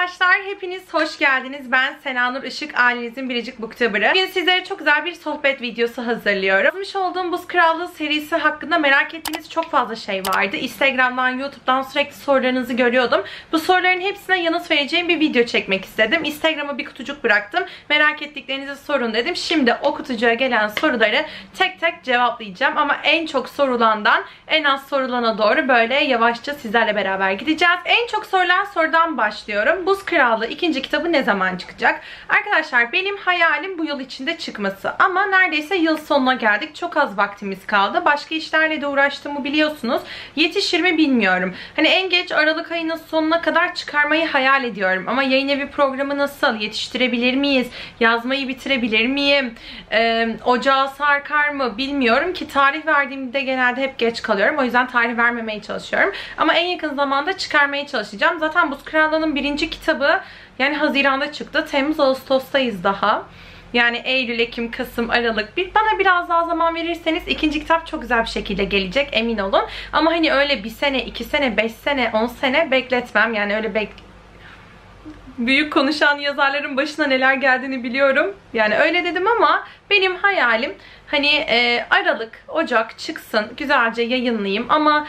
arkadaşlar, hepiniz hoş geldiniz. Ben Senanur Işık, ailenizin biricik booktuber'ı. Bugün sizlere çok güzel bir sohbet videosu hazırlıyorum. Yazmış olduğum Buz Krallığı serisi hakkında merak ettiğiniz çok fazla şey vardı. Instagram'dan, YouTube'dan sürekli sorularınızı görüyordum. Bu soruların hepsine yanıt vereceğim bir video çekmek istedim. Instagram'a bir kutucuk bıraktım. Merak ettiklerinizi sorun dedim. Şimdi o kutucuğa gelen soruları tek tek cevaplayacağım. Ama en çok sorulandan en az sorulana doğru böyle yavaşça sizlerle beraber gideceğiz. En çok sorulan sorudan başlıyorum. Buz Krallığı 2. kitabı ne zaman çıkacak? Arkadaşlar, benim hayalim bu yıl içinde çıkması. Ama neredeyse yıl sonuna geldik. Çok az vaktimiz kaldı. Başka işlerle de uğraştığımı biliyorsunuz. Yetişir mi bilmiyorum. Hani en geç Aralık ayının sonuna kadar çıkarmayı hayal ediyorum. Ama yayın evi programı nasıl? Yetiştirebilir miyiz? Yazmayı bitirebilir miyim? Ocağa sarkar mı? Bilmiyorum ki tarih verdiğimde genelde hep geç kalıyorum. O yüzden tarih vermemeye çalışıyorum. Ama en yakın zamanda çıkarmaya çalışacağım. Zaten Buz Krallığı'nın 1. kitabı yani Haziran'da çıktı. Temmuz, Ağustos'tayız daha. Yani Eylül, Ekim, Kasım, Aralık. Bana biraz daha zaman verirseniz 2. kitap çok güzel bir şekilde gelecek, emin olun. Ama hani öyle 1 sene, 2 sene, 5 sene, 10 sene bekletmem. Yani öyle büyük konuşan yazarların başına neler geldiğini biliyorum. Yani öyle dedim ama benim hayalim hani Aralık, Ocak çıksın, güzelce yayınlayayım ama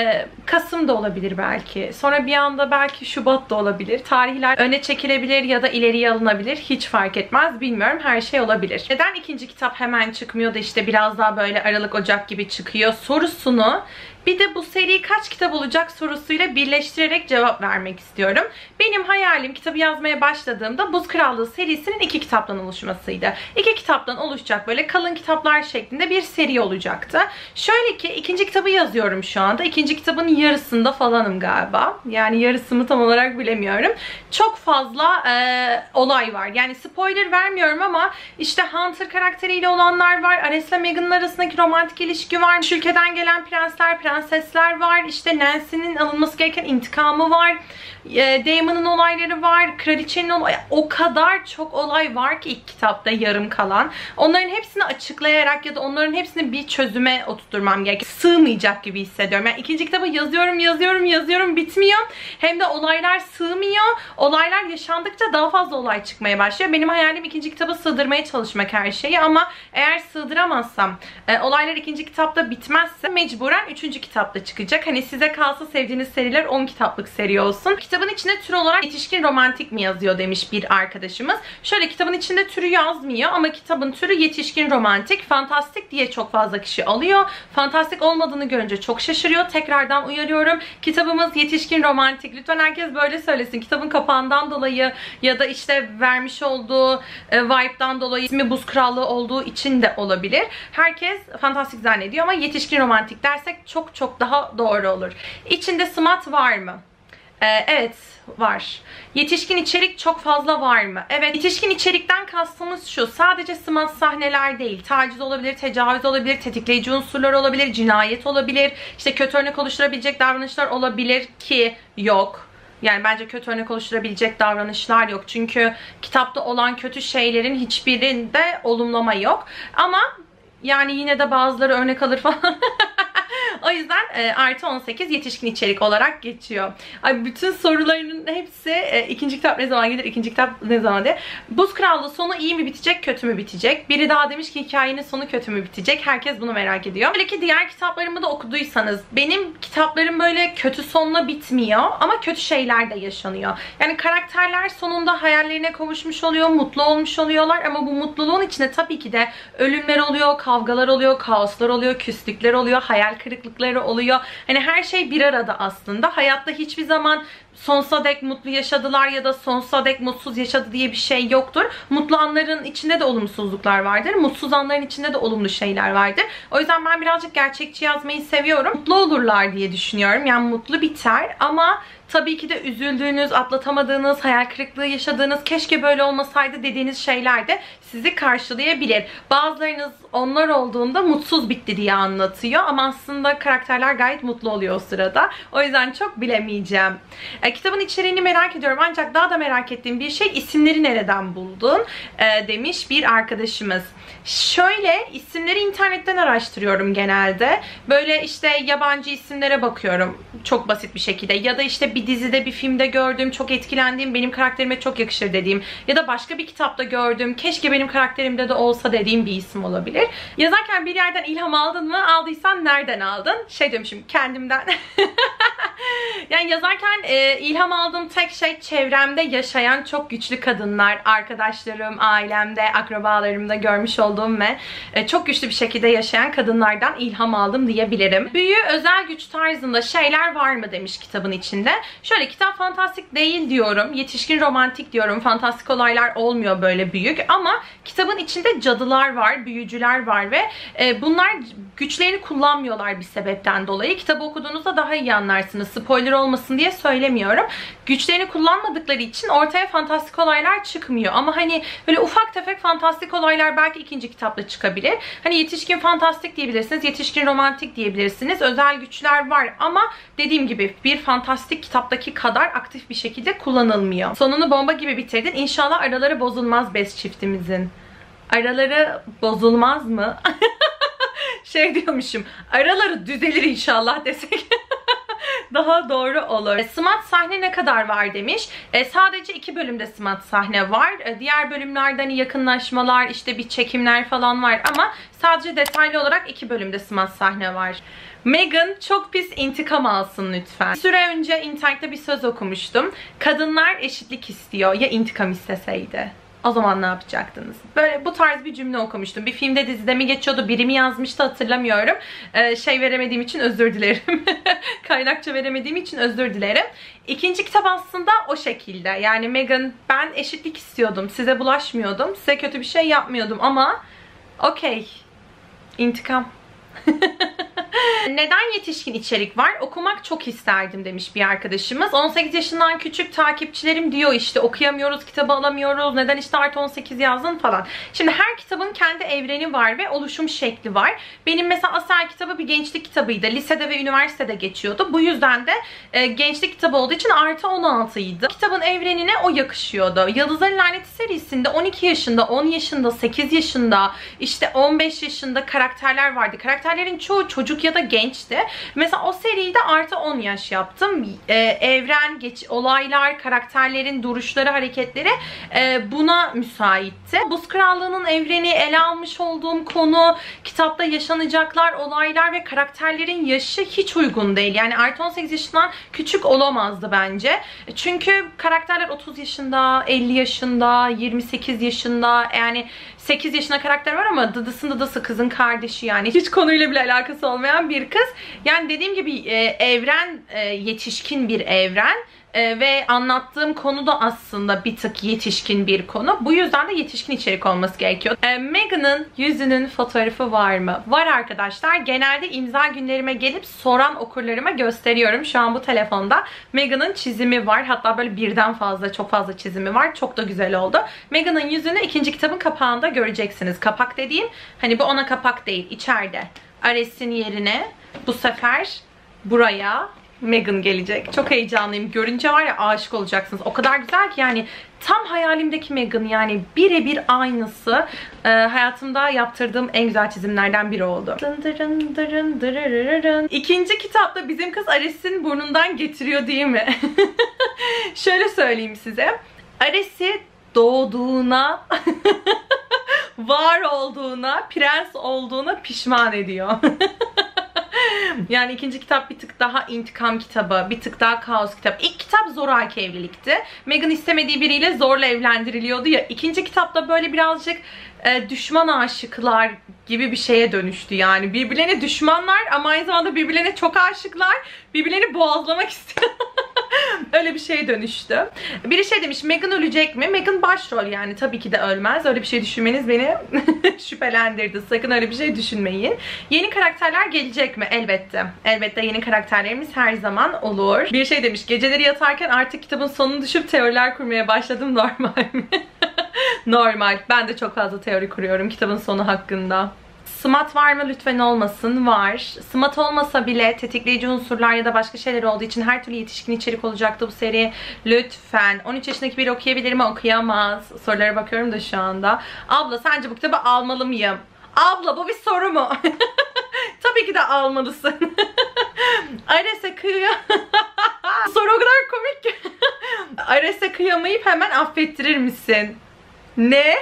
Kasım da olabilir belki. Sonra bir anda belki Şubat da olabilir. Tarihler öne çekilebilir ya da ileriye alınabilir. Hiç fark etmez. Bilmiyorum. Her şey olabilir. Neden 2. kitap hemen çıkmıyor da işte biraz daha böyle Aralık, Ocak gibi çıkıyor sorusunu bir de bu seri kaç kitap olacak sorusuyla birleştirerek cevap vermek istiyorum. Benim hayalim kitabı yazmaya başladığımda Buz Krallığı serisinin 2 kitaptan oluşmasıydı. 2 kitaptan oluşacak böyle kalın kitaplar şeklinde bir seri olacaktı. Şöyle ki 2. kitabı yazıyorum şu anda. 2. kitabın yarısında falanım galiba. Yani yarısını tam olarak bilemiyorum. Çok fazla olay var. Yani spoiler vermiyorum ama işte Hunter karakteriyle olanlar var. Ares'le Meghan'ın arasındaki romantik ilişki var. Şu ülkeden gelen prensesler var. İşte Nancy'nin alınması gereken intikamı var. Daemon'un olayları var. Kraliçenin olayı. O kadar çok olay var ki ilk kitapta yarım kalan. Onların hepsini açıklayarak ya da onların hepsini bir çözüme oturtmam gerekiyor. Sığmayacak gibi hissediyorum. Yani 2. kitabı yazıyorum bitmiyor. Hem de olaylar sığmıyor. Olaylar yaşandıkça daha fazla olay çıkmaya başlıyor. Benim hayalim 2. kitabı sığdırmaya çalışmak her şeyi ama eğer sığdıramazsam olaylar 2. kitapta bitmezse mecburen 3. kitapta çıkacak. Hani size kalsa sevdiğiniz seriler 10 kitaplık seri olsun. Kitabın içinde tür olarak yetişkin romantik mi yazıyor demiş bir arkadaşımız. Şöyle, kitabın içinde türü yazmıyor ama kitabın türü yetişkin romantik. Fantastik diye çok fazla kişi alıyor. Fantastik olmadığını görünce çok şaşırıyor. Tekrardan uyarıyorum. Kitabımız yetişkin romantik. Lütfen herkes böyle söylesin. Kitabın kapağından dolayı ya da işte vermiş olduğu vibe'dan dolayı ismi Buz Krallığı olduğu için de olabilir. Herkes fantastik zannediyor ama yetişkin romantik dersek çok çok daha doğru olur. İçinde smut var mı? Evet, var. Yetişkin içerik çok fazla var mı? Evet, yetişkin içerikten kastımız şu. Sadece smut sahneler değil. Taciz olabilir, tecavüz olabilir, tetikleyici unsurlar olabilir, cinayet olabilir. İşte kötü örnek oluşturabilecek davranışlar olabilir ki yok. Yani bence kötü örnek oluşturabilecek davranışlar yok. Çünkü kitapta olan kötü şeylerin hiçbirinde olumlama yok. Ama yani yine de bazıları örnek alır falan. O yüzden artı 18 yetişkin içerik olarak geçiyor. Ay, bütün sorularının hepsi 2. kitap ne zaman gelir, 2. kitap ne zaman diye. Buz Krallığı sonu iyi mi bitecek, kötü mü bitecek? Biri daha demiş ki hikayenin sonu kötü mü bitecek? Herkes bunu merak ediyor. Böyle ki diğer kitaplarımı da okuduysanız benim kitaplarım böyle kötü sonla bitmiyor ama kötü şeyler de yaşanıyor. Yani karakterler sonunda hayallerine kavuşmuş oluyor, mutlu olmuş oluyorlar ama bu mutluluğun içinde tabii ki de ölümler oluyor, kavgalar oluyor, kaoslar oluyor, küslükler oluyor, hayal kırıklıkları oluyor. Hani her şey bir arada aslında. Hayatta hiçbir zaman sonsuza dek mutlu yaşadılar ya da sonsuza dek mutsuz yaşadı diye bir şey yoktur. Mutlu anların içinde de olumsuzluklar vardır. Mutsuz anların içinde de olumlu şeyler vardır. O yüzden ben birazcık gerçekçi yazmayı seviyorum. Mutlu olurlar diye düşünüyorum. Yani mutlu biter ama tabii ki de üzüldüğünüz, atlatamadığınız, hayal kırıklığı yaşadığınız, keşke böyle olmasaydı dediğiniz şeyler de sizi karşılayabilir. Bazılarınız onlar olduğunda mutsuz bitti diye anlatıyor ama aslında karakterler gayet mutlu oluyor o sırada. O yüzden çok bilemeyeceğim. Kitabın içeriğini merak ediyorum ancak daha da merak ettiğim bir şey, isimleri nereden buldun demiş bir arkadaşımız. Şöyle, isimleri internetten araştırıyorum genelde. Böyle işte yabancı isimlere bakıyorum çok basit bir şekilde ya da işte bir bir dizide, bir filmde gördüğüm, çok etkilendiğim, benim karakterime çok yakışır dediğim ya da başka bir kitapta gördüğüm, keşke benim karakterimde de olsa dediğim bir isim olabilir. Yazarken bir yerden ilham aldın mı? Aldıysan nereden aldın? Şey demişim, kendimden. Yani yazarken ilham aldığım tek şey çevremde yaşayan çok güçlü kadınlar, arkadaşlarım, ailemde, akrabalarımda görmüş olduğum ve çok güçlü bir şekilde yaşayan kadınlardan ilham aldım diyebilirim. Büyü, özel güç tarzında şeyler var mı demiş kitabın içinde. Şöyle, kitap fantastik değil diyorum, yetişkin romantik diyorum, fantastik olaylar olmuyor böyle büyük, ama kitabın içinde cadılar var, büyücüler var ve bunlar güçlerini kullanmıyorlar bir sebepten dolayı. Kitabı okuduğunuzda daha iyi anlarsınız. Spoiler olmasın diye söylemiyorum. Güçlerini kullanmadıkları için ortaya fantastik olaylar çıkmıyor. Ama hani böyle ufak tefek fantastik olaylar belki ikinci kitapta çıkabilir. Hani yetişkin fantastik diyebilirsiniz, yetişkin romantik diyebilirsiniz. Özel güçler var ama dediğim gibi bir fantastik kitaptaki kadar aktif bir şekilde kullanılmıyor. Sonunu bomba gibi bitirdin. İnşallah araları bozulmaz best çiftimizin. Araları bozulmaz mı? Şey diyormuşum, araları düzelir inşallah desek daha doğru olur. Smart sahne ne kadar var demiş. Sadece 2 bölümde smart sahne var. Diğer bölümlerde hani yakınlaşmalar, işte bir çekimler falan var ama sadece detaylı olarak 2 bölümde smart sahne var. Meghan çok pis intikam alsın lütfen. Bir süre önce internette bir söz okumuştum. Kadınlar eşitlik istiyor. Ya intikam isteseydi? O zaman ne yapacaktınız? Böyle bu tarz bir cümle okumuştum. Bir filmde, dizide mi geçiyordu? Biri mi yazmıştı, hatırlamıyorum. Şey veremediğim için özür dilerim. Kaynakça veremediğim için özür dilerim. İkinci kitap aslında o şekilde. Yani Meghan, ben eşitlik istiyordum. Size bulaşmıyordum. Size kötü bir şey yapmıyordum ama okey. İntikam. Neden yetişkin içerik var? Okumak çok isterdim demiş bir arkadaşımız. 18 yaşından küçük takipçilerim diyor işte okuyamıyoruz, kitabı alamıyoruz. Neden işte artı 18 yazdın falan. Şimdi her kitabın kendi evreni var ve oluşum şekli var. Benim mesela Asel kitabı bir gençlik kitabıydı. Lisede ve üniversitede geçiyordu. Bu yüzden de gençlik kitabı olduğu için artı 16 idi. Kitabın evrenine o yakışıyordu. Yıldızların Laneti serisinde 12 yaşında, 10 yaşında, 8 yaşında, işte 15 yaşında karakterler vardı. Karakterlerin çoğu çocuk ya da gençti. Mesela o seriyi de artı 10 yaş yaptım. Evren, olaylar, karakterlerin duruşları, hareketleri buna müsaitti. Buz Krallığı'nın evreni, ele almış olduğum konu, kitapta yaşanacaklar, olaylar ve karakterlerin yaşı hiç uygun değil. Yani artı 18 yaşından küçük olamazdı bence. Çünkü karakterler 30 yaşında, 50 yaşında, 28 yaşında, yani 8 yaşında karakter var ama dıdısı kızın kardeşi, yani hiç konuyla bile alakası olmayan bir kız. Yani dediğim gibi evren yetişkin bir evren. Ve anlattığım konu da aslında bir tık yetişkin bir konu. Bu yüzden de yetişkin içerik olması gerekiyor. Meghan'ın yüzünün fotoğrafı var mı? Var arkadaşlar. Genelde imza günlerime gelip soran okurlarıma gösteriyorum. Şu an bu telefonda Meghan'ın çizimi var. Hatta böyle birden fazla, çok fazla çizimi var. Çok da güzel oldu. Meghan'ın yüzünü ikinci kitabın kapağında göreceksiniz. Kapak dediğim, hani bu ona kapak değil, içeride. Ares'in yerine bu sefer buraya Meghan gelecek. Çok heyecanlıyım. Görünce var ya, aşık olacaksınız. O kadar güzel ki yani, tam hayalimdeki Meghan, yani birebir aynısı. Hayatımda yaptırdığım en güzel çizimlerden biri oldu. İkinci kitapta bizim kız Ares'in burnundan getiriyor değil mi? Şöyle söyleyeyim size. Ares'i doğduğuna, var olduğuna, prens olduğuna pişman ediyor. Yani ikinci kitap bir tık daha intikam kitabı, bir tık daha kaos kitabı. İlk kitap zoraki evlilikti. Meghan istemediği biriyle zorla evlendiriliyordu ya. İkinci kitapta böyle birazcık düşman aşıklar gibi bir şeye dönüştü yani. Birbirlerine düşmanlar ama aynı zamanda birbirlerine çok aşıklar. Birbirlerini boğazlamak istiyor. Öyle bir şeye dönüştü. Biri şey demiş, Meghan ölecek mi? Meghan başrol, yani tabii ki de ölmez. Öyle bir şey düşünmeniz beni şüphelendirdi. Sakın öyle bir şey düşünmeyin. Yeni karakterler gelecek mi? Elbette. Elbette yeni karakterlerimiz her zaman olur. Bir şey demiş, geceleri yatarken artık kitabın sonunu düşüp teoriler kurmaya başladım, normal mi? Normal. Ben de çok fazla teori kuruyorum kitabın sonu hakkında. Smut var mı? Lütfen olmasın. Var. Smut olmasa bile tetikleyici unsurlar ya da başka şeyler olduğu için her türlü yetişkin içerik olacaktı bu seri. Lütfen. 13 yaşındaki biri okuyabilir mi? Okuyamaz. Sorulara bakıyorum da şu anda. Abla sence bu kitabı almalı mıyım? Abla bu bir soru mu? Tabii ki de almalısın. Ares'e soru o kadar komik ki. Ares'e kıyamayıp hemen affettirir misin? Ne?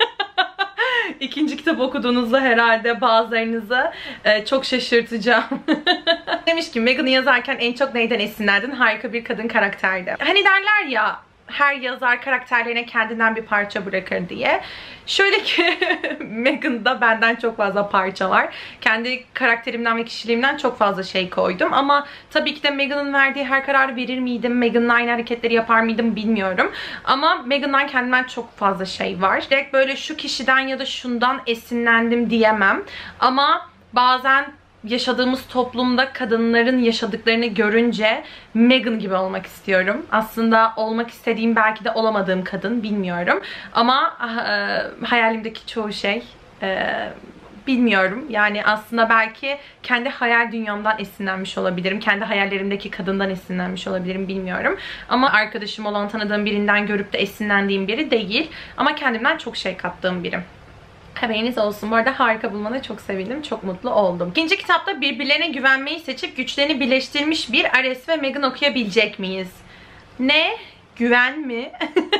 İkinci kitap okuduğunuzda herhalde bazılarınızı çok şaşırtacağım. Demiş ki Megan'ı yazarken en çok neyden esinlendin? Harika bir kadın karakterdi. Hani derler ya, her yazar karakterlerine kendinden bir parça bırakır diye. Şöyle ki Megan'da benden çok fazla parça var. Kendi karakterimden ve kişiliğimden çok fazla şey koydum. Ama tabii ki de Megan'ın verdiği her kararı verir miydim? Megan'la aynı hareketleri yapar mıydım bilmiyorum. Ama Megan'dan kendimden çok fazla şey var. Direkt böyle şu kişiden ya da şundan esinlendim diyemem. Ama bazen yaşadığımız toplumda kadınların yaşadıklarını görünce Megan gibi olmak istiyorum. Aslında olmak istediğim, belki de olamadığım kadın, bilmiyorum. Ama hayalimdeki çoğu şey bilmiyorum. Yani aslında belki kendi hayal dünyamdan esinlenmiş olabilirim. Kendi hayallerimdeki kadından esinlenmiş olabilirim, bilmiyorum. Ama arkadaşım olan, tanıdığım birinden görüp de esinlendiğim biri değil. Ama kendimden çok şey kattığım biri. Haberiniz olsun. Bu arada harika bulmana çok sevindim. Çok mutlu oldum. İkinci kitapta birbirlerine güvenmeyi seçip güçlerini birleştirmiş bir Ares ve Megan okuyabilecek miyiz? Ne? Güven mi?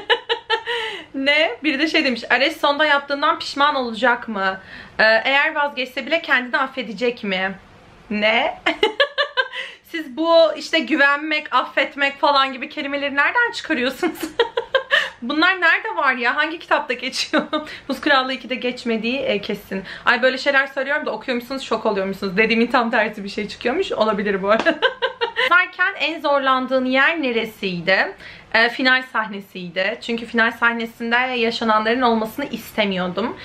Ne? Biri de şey demiş. Ares sonda yaptığından pişman olacak mı? Eğer vazgeçse bile kendini affedecek mi? Ne? Siz bu işte güvenmek, affetmek falan gibi kelimeleri nereden çıkarıyorsunuz? Bunlar nerede var ya? Hangi kitapta geçiyor? Buz Krallığı 2'de geçmediği kesin. Ay böyle şeyler söylüyorum da okuyormuşsunuz, şok oluyormuşsunuz. Dediğimin tam tersi bir şey çıkıyormuş. Olabilir bu arada. Yazarken en zorlandığın yer neresiydi? Final sahnesiydi. Çünkü final sahnesinde yaşananların olmasını istemiyordum.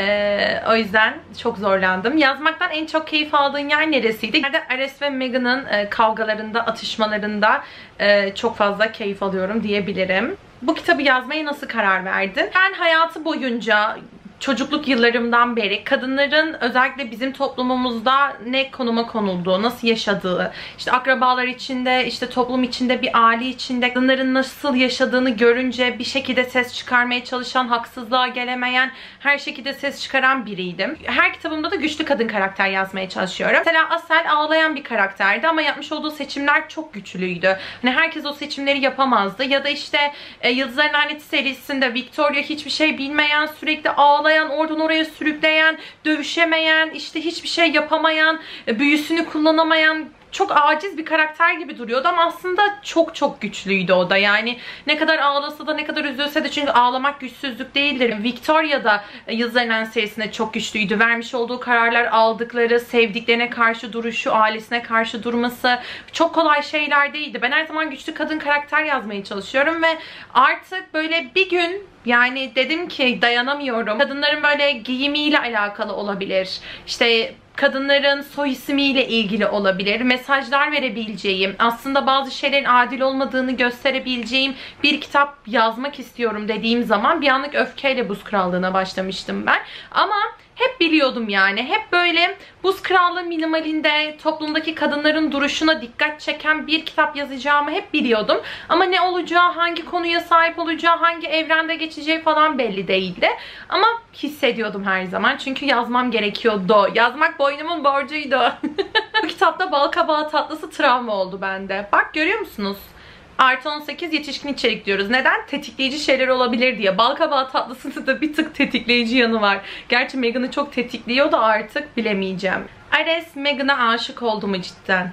O yüzden çok zorlandım. Yazmaktan en çok keyif aldığın yer neresiydi? Ares ve Megan'ın kavgalarında, atışmalarında çok fazla keyif alıyorum diyebilirim. Bu kitabı yazmaya nasıl karar verdin? Ben hayatı boyunca, çocukluk yıllarımdan beri kadınların özellikle bizim toplumumuzda ne konuma konulduğu, nasıl yaşadığı, işte akrabalar içinde, işte toplum içinde, bir aile içinde kadınların nasıl yaşadığını görünce bir şekilde ses çıkarmaya çalışan, haksızlığa gelemeyen, her şekilde ses çıkaran biriydim. Her kitabımda da güçlü kadın karakter yazmaya çalışıyorum. Mesela Asel ağlayan bir karakterdi ama yapmış olduğu seçimler çok güçlüydü. Hani herkes o seçimleri yapamazdı. Ya da işte Yıldızların Laneti serisinde Victoria hiçbir şey bilmeyen, sürekli ağlayan, oradan oraya sürükleyen, dövüşemeyen, işte hiçbir şey yapamayan, büyüsünü kullanamayan, çok aciz bir karakter gibi duruyordu ama aslında çok çok güçlüydü o da. Yani ne kadar ağlasa da, ne kadar üzülse de, çünkü ağlamak güçsüzlük değildir. Victoria da Yıldızların Laneti serisinde çok güçlüydü. Vermiş olduğu kararlar, aldıkları, sevdiklerine karşı duruşu, ailesine karşı durması çok kolay şeyler değildi. Ben her zaman güçlü kadın karakter yazmaya çalışıyorum ve artık böyle bir gün, yani dedim ki dayanamıyorum. Kadınların böyle giyimiyle alakalı olabilir. İşte kadınların soy ismiyle ilgili olabilir. Mesajlar verebileceğim, aslında bazı şeylerin adil olmadığını gösterebileceğim bir kitap yazmak istiyorum dediğim zaman bir anlık öfkeyle Buz Krallığı'na başlamıştım ben. Ama hep biliyordum yani. Hep böyle Buz Krallığı minimalinde toplumdaki kadınların duruşuna dikkat çeken bir kitap yazacağımı hep biliyordum. Ama ne olacağı, hangi konuya sahip olacağı, hangi evrende geçeceği falan belli değildi. Ama hissediyordum her zaman. Çünkü yazmam gerekiyordu. Yazmak boynumun borcuydu. Bu kitapta bal kabağı tatlısı travma oldu bende. Bak görüyor musunuz? Artı 18 yetişkin içerik diyoruz. Neden? Tetikleyici şeyler olabilir diye. Bal kabağı tatlısında da bir tık tetikleyici yanı var. Gerçi Megan'ı çok tetikliyor da artık bilemeyeceğim. Ares Megan'a aşık oldu mu cidden?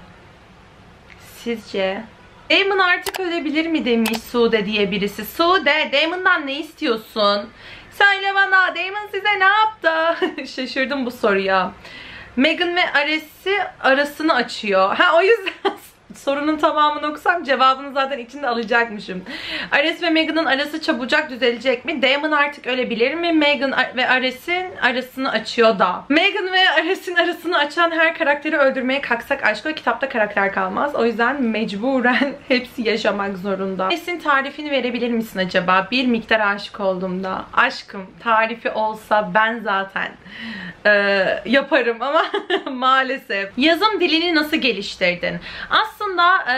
Sizce? Damon artık ölebilir mi demiş Sude diye birisi. Sude, Damon'dan ne istiyorsun? Söyle bana, Damon size ne yaptı? Şaşırdım bu soruya. Megan ve Ares'i arasını açıyor. Ha, o yüzden sorunun tamamını okusam cevabını zaten içinde alacakmışım. Ares ve Megan'ın arası çabucak düzelecek mi? Damon artık ölebilir mi? Megan ve Ares'in arasını açıyor da. Megan ve Ares'in arasını açan her karakteri öldürmeye kalksak aşkla kitapta karakter kalmaz. O yüzden mecburen hepsi yaşamak zorunda. Ares'in tarifini verebilir misin acaba? Bir miktar aşık olduğumda. Aşkım tarifi olsa ben zaten yaparım ama maalesef. Yazım dilini nasıl geliştirdin? Aslında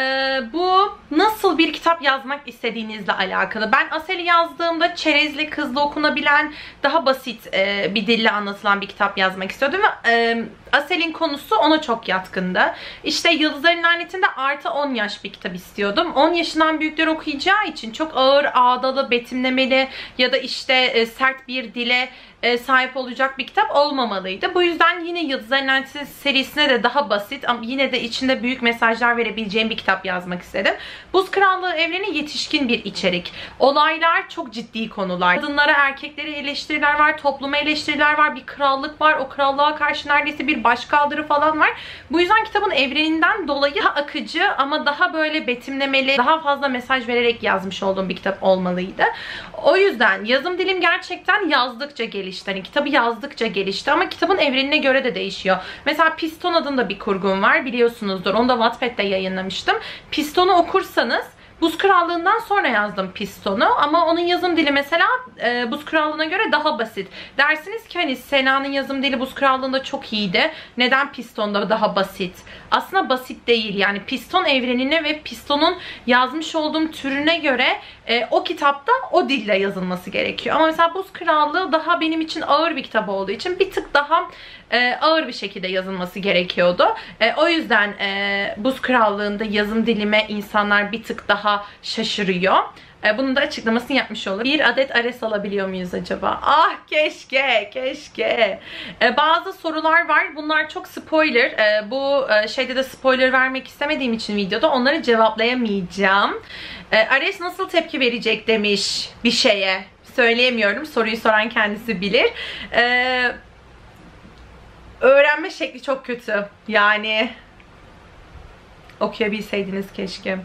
bu nasıl bir kitap yazmak istediğinizle alakalı. Ben Asel'i yazdığımda çerezli, hızlı okunabilen, daha basit bir dille anlatılan bir kitap yazmak istiyordum ve Asel'in konusu ona çok yatkındı. İşte Yıldızların Laneti'nde artı 10 yaş bir kitap istiyordum. 10 yaşından büyükler okuyacağı için çok ağır, ağdalı, betimlemeli ya da işte sert bir dile sahip olacak bir kitap olmamalıydı. Bu yüzden yine Yıldızların Laneti serisine de daha basit ama yine de içinde büyük mesajlar verebileceğim bir kitap yazmak istedim. Buz Krallığı evreni yetişkin bir içerik. Olaylar çok ciddi konular. Kadınlara, erkeklere eleştiriler var, topluma eleştiriler var, bir krallık var. O krallığa karşı neredeyse bir başkaldırı falan var. Bu yüzden kitabın evreninden dolayı daha akıcı ama daha böyle betimlemeli, daha fazla mesaj vererek yazmış olduğum bir kitap olmalıydı. O yüzden yazım dilim gerçekten yazdıkça gelişti. Hani kitabı yazdıkça gelişti ama kitabın evrenine göre de değişiyor. Mesela Piston adında bir kurgum var, biliyorsunuzdur. Onu da Wattpad'de yayınlamıştım. Piston'u okursanız Buz Krallığı'ndan sonra yazdım Piston'u ama onun yazım dili mesela Buz Krallığı'na göre daha basit. Dersiniz ki hani Sena'nın yazım dili Buz Krallığı'nda çok iyiydi. Neden Piston'da daha basit? Aslında basit değil. Yani Piston evrenine ve Piston'un yazmış olduğum türüne göre o kitapta o dille yazılması gerekiyor. Ama mesela Buz Krallığı daha benim için ağır bir kitap olduğu için bir tık daha ağır bir şekilde yazılması gerekiyordu. O yüzden Buz Krallığı'nda yazım dilime insanlar bir tık daha şaşırıyor. Bunun da açıklamasını yapmış olur. Bir adet Ares alabiliyor muyuz acaba? Ah keşke, keşke. Bazı sorular var. Bunlar çok spoiler. Bu şeyde de spoiler vermek istemediğim için videoda onları cevaplayamayacağım. Ares nasıl tepki verecek demiş bir şeye. Söyleyemiyorum. Soruyu soran kendisi bilir. Öğrenme şekli çok kötü. Yani okuyabilseydiniz keşke.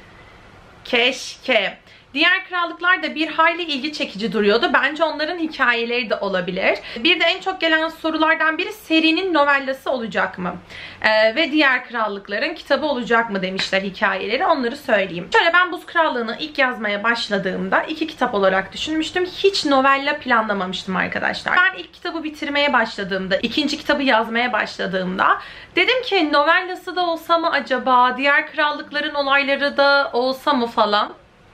Keşke. Diğer krallıklar da bir hayli ilgi çekici duruyordu. Bence onların hikayeleri de olabilir. Bir de en çok gelen sorulardan biri serinin novellası olacak mı? Ve diğer krallıkların kitabı olacak mı demişler hikayeleri. Onları söyleyeyim. Şöyle ben Buz Krallığı'nı ilk yazmaya başladığımda 2 kitap olarak düşünmüştüm. Hiç novella planlamamıştım arkadaşlar. Ben ilk kitabı bitirmeye başladığımda, ikinci kitabı yazmaya başladığımda dedim ki novellası da olsa mı acaba? Diğer krallıkların olayları da olsa mı falan?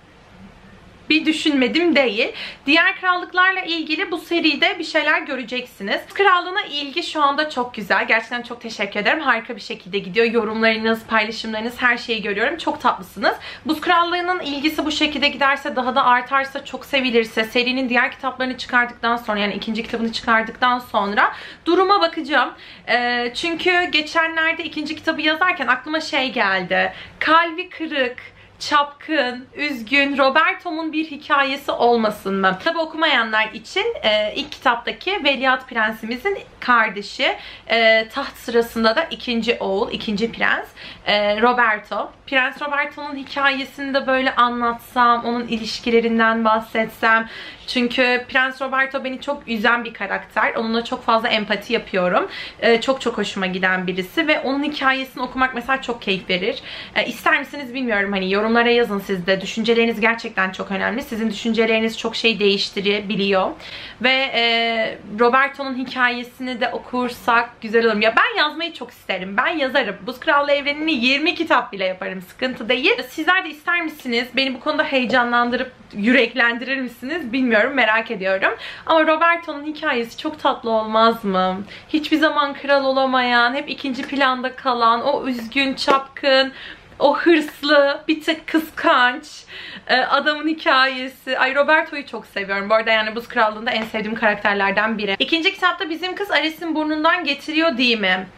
Bir düşünmedim değil. Diğer krallıklarla ilgili bu seride bir şeyler göreceksiniz. Krallığına ilgi şu anda çok güzel. Gerçekten çok teşekkür ederim. Harika bir şekilde gidiyor. Yorumlarınız, paylaşımlarınız, her şeyi görüyorum. Çok tatlısınız. Buz Krallığı'nın ilgisi bu şekilde giderse, daha da artarsa, çok sevilirse, serinin diğer kitaplarını çıkardıktan sonra, yani ikinci kitabını çıkardıktan sonra duruma bakacağım. Çünkü geçenlerde ikinci kitabı yazarken aklıma şey geldi. Kalbi kırık, çapkın, üzgün Roberto'nun bir hikayesi olmasın mı? Tabi okumayanlar için ilk kitaptaki Veliaht Prensimizin kardeşi, taht sırasında da ikinci oğul, ikinci prens Roberto. Prens Roberto'nun hikayesini de böyle anlatsam, onun ilişkilerinden bahsetsem. Çünkü Prens Roberto beni çok üzen bir karakter. Onunla çok fazla empati yapıyorum. Çok çok hoşuma giden birisi ve onun hikayesini okumak mesela çok keyif verir. İster misiniz bilmiyorum, hani yorumlara yazın siz de. Düşünceleriniz gerçekten çok önemli. Sizin düşünceleriniz çok şey değiştirebiliyor. Ve Roberto'nun hikayesini de okursak güzel olur. Ya ben yazmayı çok isterim. Ben yazarım. Buz Krallığı evrenini 20 kitap bile yaparım. Sıkıntı değil. Sizler de ister misiniz? Beni bu konuda heyecanlandırıp yüreklendirir misiniz? Bilmiyorum. Merak ediyorum. Ama Roberto'nun hikayesi çok tatlı olmaz mı? Hiçbir zaman kral olamayan, hep ikinci planda kalan, o üzgün, çapkın, o hırslı, bir tık kıskanç adamın hikayesi. Ay, Roberto'yu çok seviyorum. Bu arada yani Buz Krallığı'nda en sevdiğim karakterlerden biri. İkinci kitapta bizim kız Ares'in burnundan getiriyor değil mi?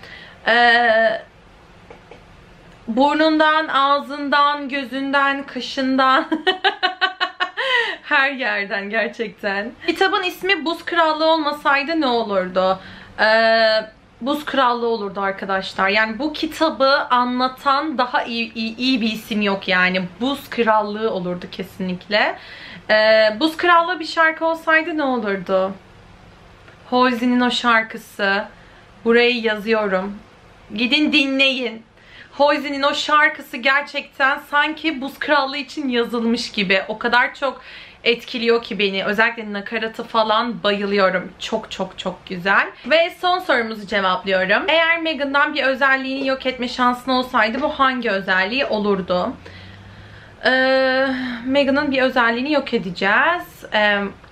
Burnundan, ağzından, gözünden, kaşından... Her yerden gerçekten. Kitabın ismi Buz Krallığı olmasaydı ne olurdu? Buz Krallığı olurdu arkadaşlar. Yani bu kitabı anlatan daha iyi bir isim yok yani. Buz Krallığı olurdu kesinlikle. Buz Krallığı bir şarkı olsaydı ne olurdu? Halsey'nin o şarkısı. Burayı yazıyorum. Gidin dinleyin. Halsey'nin o şarkısı gerçekten sanki Buz Krallığı için yazılmış gibi. O kadar çok etkiliyor ki beni. Özellikle nakaratı falan bayılıyorum. Çok çok çok güzel. Ve son sorumuzu cevaplıyorum. Eğer Meghan'dan bir özelliğini yok etme şansın olsaydı bu hangi özelliği olurdu? Meghan'ın bir özelliğini yok edeceğiz.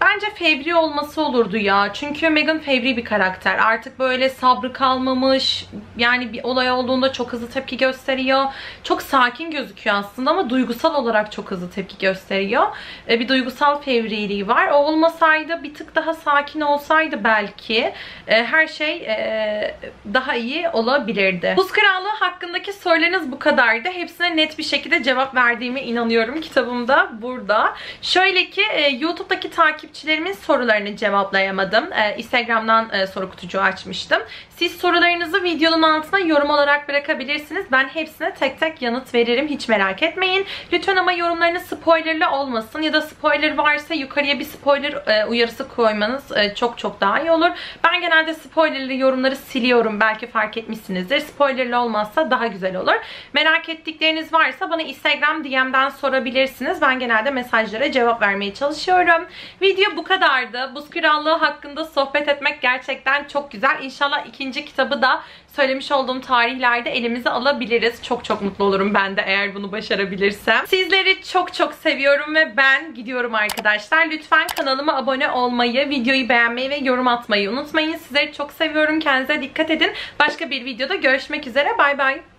Bence fevri olması olurdu ya. Çünkü Meghan fevri bir karakter. Artık böyle sabrı kalmamış. Yani bir olay olduğunda çok hızlı tepki gösteriyor. Çok sakin gözüküyor aslında ama duygusal olarak çok hızlı tepki gösteriyor. Bir duygusal fevriliği var. O olmasaydı, bir tık daha sakin olsaydı belki her şey daha iyi olabilirdi. Buz Krallığı hakkındaki sorularınız bu kadardı. Hepsine net bir şekilde cevap verdiğime inanıyorum. Kitabımda burada. Şöyle ki YouTube'daki takipçilerimin sorularını cevaplayamadım. Instagram'dan soru kutucuğu açmıştım. Siz sorularınızı videonun altına yorum olarak bırakabilirsiniz. Ben hepsine tek tek yanıt veririm. Hiç merak etmeyin. Lütfen ama yorumlarınız spoilerlı olmasın. Ya da spoiler varsa yukarıya bir spoiler uyarısı koymanız çok daha iyi olur. Ben genelde spoilerlı yorumları siliyorum. Belki fark etmişsinizdir. Spoilerlı olmazsa daha güzel olur. Merak ettikleriniz varsa bana Instagram DM'den sorabilirsiniz. Ben genelde mesajlara cevap vermeye çalışıyorum. Video bu kadardı. Buz Krallığı hakkında sohbet etmek gerçekten çok güzel. İnşallah ikinci kitabı da söylemiş olduğum tarihlerde elimize alabiliriz. Çok mutlu olurum ben de eğer bunu başarabilirsem. Sizleri çok seviyorum ve ben gidiyorum arkadaşlar. Lütfen kanalıma abone olmayı, videoyu beğenmeyi ve yorum atmayı unutmayın. Sizleri çok seviyorum. Kendinize dikkat edin. Başka bir videoda görüşmek üzere. Bay bay.